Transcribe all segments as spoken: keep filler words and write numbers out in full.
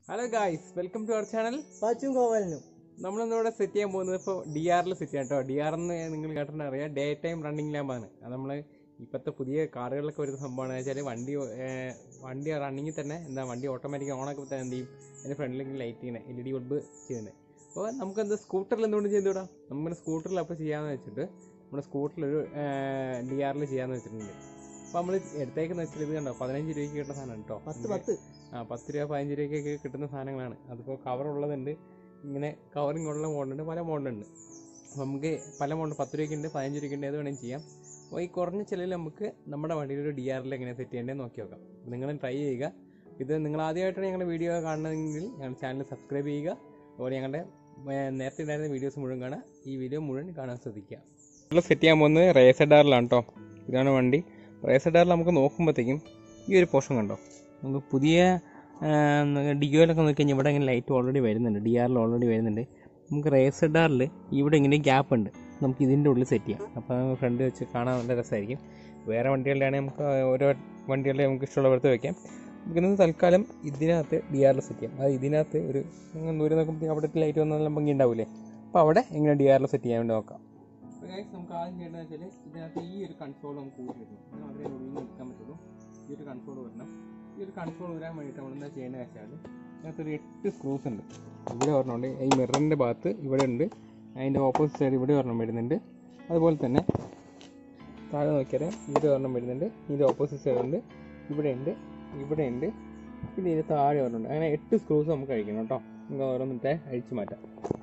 Hello guys, welcome to our channel. നമ്മൾ ഇന്നിവിടെ set ചെയ്യാൻ പോകുന്നത് ഇപ്പോൾ ഡി ആർ എൽ സെറ്റ് ചെയ്യാം കേട്ടോ. ഡി ആർ എന്ന് നിങ്ങൾ കേട്ടിട്ട് അറിയാം, ഡേ ടൈം റണ്ണിങ് ലാമ്പാണ്. അത് നമ്മൾ ഇപ്പോഴത്തെ പുതിയ കാറുകളിലൊക്കെ വരുന്ന സംഭവമാണ്. വെച്ചാൽ വണ്ടി വണ്ടി റണ്ണിങ്ങിൽ തന്നെ എന്താ വണ്ടി ഓട്ടോമാറ്റിക് ഓണാക്കി തന്നെ എന്ത് ചെയ്യും, അതിൻ്റെ ഫ്രണ്ടിലേക്ക് ലൈറ്റ് ചെയ്യണേ എൽ ഇ ഡി ബൾബ് ചെയ്യുന്നത്. അപ്പോൾ നമുക്ക് എന്താ സ്കൂട്ടറിൽ എന്തുകൊണ്ട് ചെയ്തുകൂടാ? നമ്മുടെ സ്കൂട്ടറിൽ അപ്പോൾ ചെയ്യാമെന്ന് വെച്ചിട്ട് നമ്മുടെ സ്കൂട്ടറിലൊരു ഡി ആർ എൽ ചെയ്യാമെന്ന് വെച്ചിട്ടുണ്ട്. അപ്പോൾ നമ്മൾ എടുത്തേക്കെന്ന് വെച്ചാൽ ഇത് കണ്ടോ, പതിനഞ്ച് രൂപയ്ക്ക് കിട്ടുന്ന സാധനമാണ് കേട്ടോ. പത്ത് പത്ത് ആ പത്ത് രൂപ പതിനഞ്ച് രൂപയ്ക്കൊക്കെ കിട്ടുന്ന സാധനങ്ങളാണ്. അതിപ്പോൾ കവറുള്ളതുണ്ട്, ഇങ്ങനെ കവറിങ് ഉള്ള മോഡലുണ്ട്, പല മോഡലുണ്ട്. അപ്പോൾ നമുക്ക് പല മോഡൽ പത്ത് രൂപയ്ക്കുണ്ട്, പതിനഞ്ച് രൂപയ്ക്കുണ്ട്, ഏത് വേണമെങ്കിൽ ചെയ്യാം. അപ്പോൾ ഈ കുറഞ്ഞ ചിലവിൽ നമുക്ക് നമ്മുടെ വണ്ടിയിലൊരു ഡി ആർ എൽ എങ്ങനെ സെറ്റ് ചെയ്യേണ്ടത് നോക്കി നോക്കാം. നിങ്ങൾ ട്രൈ ചെയ്യുക. ഇത് നിങ്ങൾ ആദ്യമായിട്ടാണ് ഞങ്ങളുടെ വീഡിയോ കാണുന്നതെങ്കിൽ ഞങ്ങളുടെ ചാനൽ സബ്സ്ക്രൈബ് ചെയ്യുക. അതുപോലെ ഞങ്ങളുടെ നേരത്തെ ഉണ്ടായിരുന്ന വീഡിയോസ് മുഴുവൻ കാണുക. ഈ വീഡിയോ മുഴുവൻ കാണാൻ ശ്രദ്ധിക്കുക. നമ്മൾ സെറ്റ് ചെയ്യാൻ പോകുന്നത് റേസർ ഡാറിലാണ് കേട്ടോ. ഇതാണ് വണ്ടി. റേസർ ഡാറിൽ നമുക്ക് നോക്കുമ്പോഴത്തേക്കും ഈ ഒരു പോർഷൻ കണ്ടോ, നമുക്ക് പുതിയ ഡിയോയിലൊക്കെ നോക്കി കഴിഞ്ഞാൽ ഇവിടെ ഇങ്ങനെ ലൈറ്റ് ഓൾറെഡി വരുന്നുണ്ട്, ഡി ആറിൽ ഓൾറെഡി വരുന്നുണ്ട്. നമുക്ക് റേസർ ഡാറിൽ ഇവിടെ ഇങ്ങനെ ഗ്യാപ്പ് ഉണ്ട്, നമുക്ക് ഇതിൻ്റെ ഉള്ളിൽ സെറ്റ് ചെയ്യാം. അപ്പോൾ ഫ്രണ്ട് വെച്ച് കാണാൻ നല്ല രസമായിരിക്കും. വേറെ വണ്ടികളുടെ ആണെങ്കിൽ നമുക്ക് ഓരോ വണ്ടികളുടെ നമുക്ക് ഇഷ്ടമുള്ള പുറത്ത് വയ്ക്കാം. നമുക്കിന്ന് തൽക്കാലം ഇതിനകത്ത് ഡി ആറിൽ സെറ്റ് ചെയ്യാം. അത് ഇതിനകത്ത് ഒരു ദൂരെ നോക്കുമ്പോൾ അവിടെ ലൈറ്റ് വന്നാൽ ഭംഗി ഉണ്ടാവില്ലേ, അപ്പോൾ അവിടെ എങ്ങനെ ഡി ആറിൽ സെറ്റ് ചെയ്യാൻ വേണ്ടി നോക്കാം. അപ്പോൾ നമുക്ക് ആദ്യം ചെയ്യേണ്ടതെന്ന് വെച്ചാൽ ഇതിനകത്ത് ഈ ഒരു കൺസോൾ നമുക്ക് ഊരി വരണം. അത് മാത്രമേ ഉള്ളിൽ നിൽക്കാൻ പറ്റുള്ളൂ. ഈ ഒരു കൺസോൾ വരണം. ഈ ഒരു കൺസോൾ വരാൻ വേണ്ടിയിട്ട് നമ്മൾ എന്താ ചെയ്യേണ്ടത് വെച്ചാൽ ഇതിനകത്തൊരു എട്ട് സ്ക്രൂസ് ഉണ്ട്. ഇവിടെ ഒരെണ്ണമുണ്ട്, ഈ മിററിൻ്റെ ഭാഗത്ത് ഇവിടെ ഉണ്ട്, അതിൻ്റെ ഓപ്പോസിറ്റ് സൈഡ് ഇവിടെ ഒരെണ്ണം വരുന്നുണ്ട്. അതുപോലെ തന്നെ താഴെ നോക്കിയാൽ ഇവിടെ ഒരെണ്ണം വരുന്നുണ്ട്, ഇതിൻ്റെ ഓപ്പോസിറ്റ് സൈഡ് ഉണ്ട്, ഇവിടെ ഉണ്ട്, ഇവിടെ ഉണ്ട്, പിന്നെ ഇതിന് താഴെ ഒരെണ്ണമുണ്ട്. അങ്ങനെ എട്ട് സ്ക്രൂസ് നമുക്ക് കഴിക്കണം കേട്ടോ. നമുക്ക് ഓരോന്നിട്ട് അഴിച്ചു മാറ്റാം.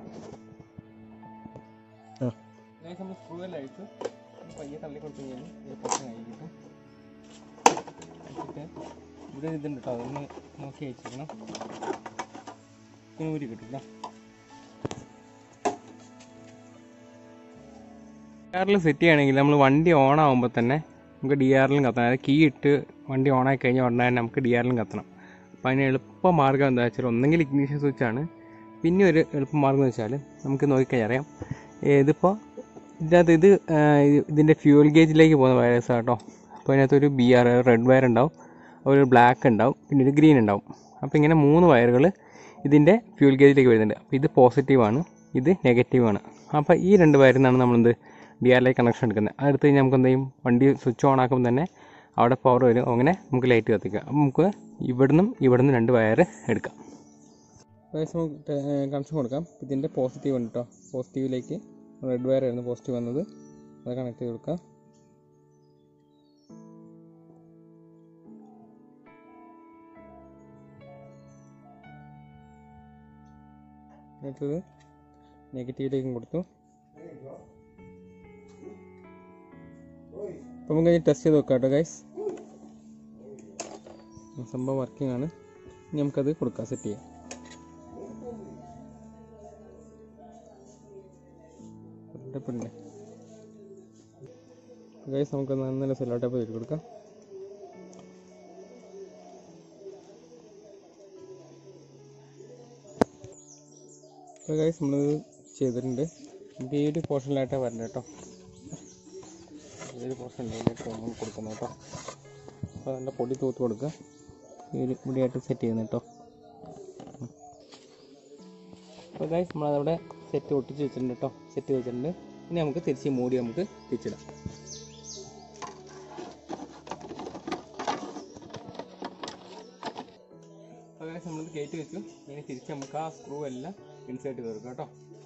നമ്മൾ സ്ക്രൂ എല്ലാം അഴിച്ചു പയ്യെ തള്ളി കൊടുത്തു കഴിഞ്ഞാൽ ഒരു പ്രശ്നം കഴിക്കും. അഴിച്ചിട്ട് ഇവിടെ ഇതുണ്ട് കേട്ടോ, അതൊന്ന് നോക്കി അയച്ചിരിക്കണം. ഊരി കിട്ടില്ല. ഡി ആർ എൽ സെറ്റ് ചെയ്യുകയാണെങ്കിൽ നമ്മൾ വണ്ടി ഓൺ ആകുമ്പോൾ തന്നെ നമുക്ക് ഡി ആർ എല്ലും കത്തണം. അതായത് കീ ഇട്ട് വണ്ടി ഓണാക്കി കഴിഞ്ഞാൽ ഉടനെ തന്നെ നമുക്ക് ഡി ആർ എല്ലും കത്തണം. അപ്പോൾ അതിന് എളുപ്പ മാർഗ്ഗം എന്താ വെച്ചാൽ ഒന്നെങ്കിൽ ഇഗ്നിഷൻ സ്വിച്ചാണ്, പിന്നെ ഒരു എളുപ്പമാർഗ്ഗം എന്ന് വെച്ചാൽ നമുക്ക് നോക്കിക്കഴിഞ്ഞാൽ അറിയാം. ഇതിപ്പോൾ ഇതിനകത്ത് ഇത് ഇതിൻ്റെ ഫ്യൂൽ ഗേജിലേക്ക് പോകുന്ന വയർസാണ് കേട്ടോ. അപ്പോൾ അതിനകത്തൊരു ബി ആർ റെഡ് വയർ ഉണ്ടാവും, ഒരു ബ്ലാക്ക് ഉണ്ടാവും, പിന്നെ ഒരു ഗ്രീൻ ഉണ്ടാവും. അപ്പോൾ ഇങ്ങനെ മൂന്ന് വയറുകൾ ഇതിൻ്റെ ഫ്യൂൽ ഗേജിലേക്ക് വരുന്നുണ്ട്. അപ്പോൾ ഇത് പോസിറ്റീവാണ്, ഇത് നെഗറ്റീവാണ്. അപ്പോൾ ഈ രണ്ട് വയറിൽ നിന്നാണ് നമ്മളെന്ത് ഡി ആർ എല്ലിലേക്ക് കണക്ഷൻ എടുക്കുന്നത്. അതെടുത്ത് കഴിഞ്ഞാൽ നമുക്ക് എന്ത് ചെയ്യും, വണ്ടി സ്വിച്ച് ഓൺ ആക്കുമ്പോൾ തന്നെ അവിടെ പവർ വരും. അങ്ങനെ നമുക്ക് ലൈറ്റ് കത്തിക്കാം. അപ്പോൾ നമുക്ക് ഇവിടുന്നും ഇവിടുന്ന് രണ്ട് വയർ എടുക്കാം. നമുക്ക് കണക്ഷൻ കൊടുക്കാം. ഇതിൻ്റെ പോസിറ്റീവ് ഉണ്ട് കേട്ടോ. പോസിറ്റീവിലേക്ക് റെഡ് വയർ ആയിരുന്നു പോസിറ്റീവ് വന്നത്, അത് കണക്ട് ചെയ്ത് കൊടുക്കാം. അടുത്തത് നെഗറ്റീവിലേക്കും കൊടുത്തു. അപ്പോൾ നമുക്ക് ടെസ്റ്റ് ചെയ്ത് നോക്കാം കേട്ടോ ഗൈസ്. സംഭവം വർക്കിംഗ് ആണ്. ഇനി നമുക്കത് കൊടുക്കാം, സെറ്റ് ചെയ്യാം. പിന്നെ ഗൈസ് നമുക്ക് നല്ല സെല്ലോ ടേപ്പ് ചെയ്ത് കൊടുക്കാം. അപ്പോൾ ഗൈസ് നമ്മളിത് ചെയ്തിട്ടുണ്ട്. നമുക്ക് ഈ ഒരു പോർഷനിലായിട്ടാണ് വരണ്ട കേട്ടോ. ഈ ഒരു പോർഷനിലായിട്ട് നമ്മൾ കൊടുക്കുന്നത് കേട്ടോ. അപ്പോൾ നല്ല പൊടി തൂത്ത് കൊടുക്കുക. ഈ ഒരു പൊടിയായിട്ട് സെറ്റ് ചെയ്യുന്നത് കേട്ടോ. അപ്പോൾ ഗൈസ് നമ്മളതവിടെ സെറ്റ് ഒട്ടിച്ച് വെച്ചിട്ടുണ്ട് കേട്ടോ, സെറ്റ് വെച്ചിട്ടുണ്ട്. ഇനി നമുക്ക് തിരിച്ച് മൂടി നമുക്ക് തിരിച്ചിടാം. അപ്പോൾ ഗൈസ് നമ്മളിത് കയറ്റി വെച്ചു. ഇനി തിരിച്ച് നമുക്ക് ആ സ്ക്രൂ എല്ലാം ഇൻസേർട്ട് ചെയ്ത് കൊടുക്കാം കേട്ടോ.